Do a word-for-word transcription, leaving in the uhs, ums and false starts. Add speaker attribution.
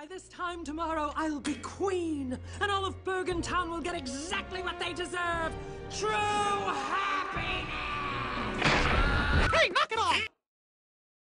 Speaker 1: By this time tomorrow, I'll be queen, and all of Bergen Town will get exactly what they deserve. True happiness!